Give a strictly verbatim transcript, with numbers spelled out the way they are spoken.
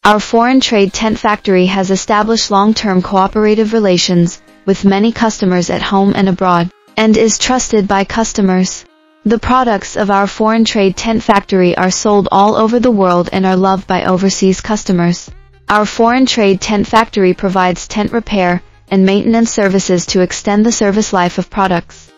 Our foreign trade tent factory has established long-term cooperative relations with many customers at home and abroad, and is trusted by customers. The products of our foreign trade tent factory are sold all over the world and are loved by overseas customers. Our foreign trade tent factory provides tent repair and maintenance services to extend the service life of products.